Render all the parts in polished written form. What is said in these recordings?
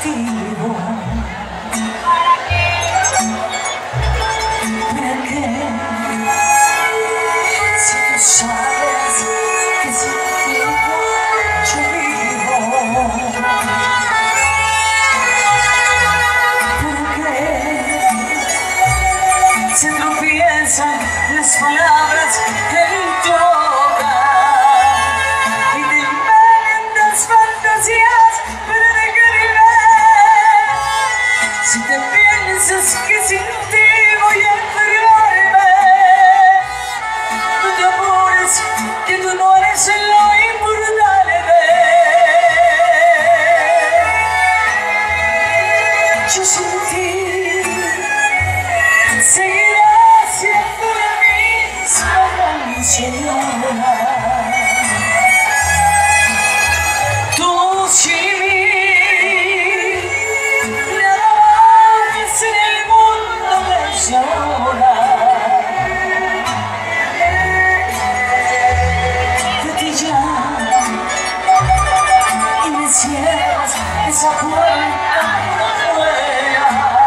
motivo. ¿Para qué? Si tú sabes que sin ti yo vivo. ¿Para qué? Se tropiezan las palabras en tu boca y te inventas fantasías para describir. Si te piensas que sin ti voy a enfermarme, no te apures, que tú no eres lo importante. Yo sin ti seguiré siendo la misma cancionera. Tú sin mí, nada más en el mundo me llora. De ti ya, y me cierras esa puerta afuera.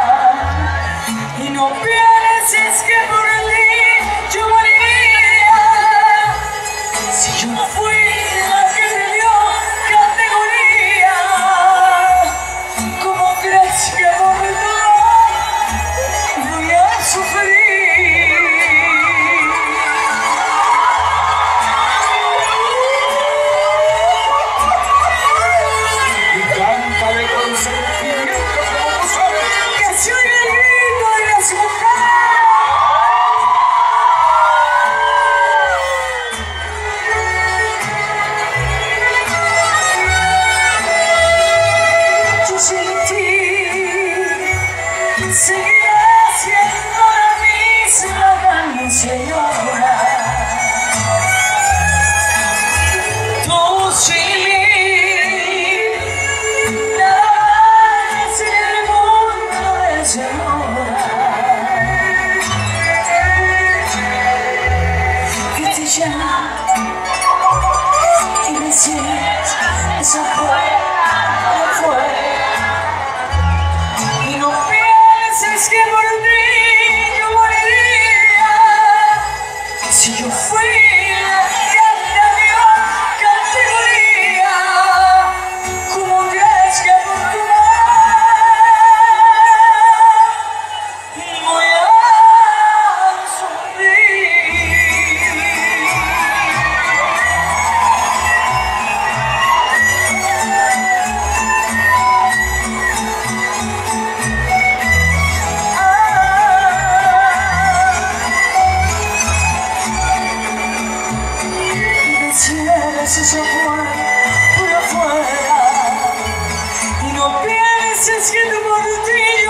Y no pienses que por ti yo moriría. Si yo fui la que te dio categoría, ¿cómo crees que por ti voy a sufrir? Y cántale con sentimiento como tú sabes. Que soy el grito de las mujeres. Yo sin ti seguiré siendo la misma cancionera. Tú sin mí, nada más en el mundo me llora. Que te llama y me cierras esa puerta afuera. Y no pienses que por ti yo moriría. Si yo fui la que te dio categoría, ¿cómo crees que por tu amor voy a sufrir? Cierras esa puerta por afuera y no pienses que tu por ti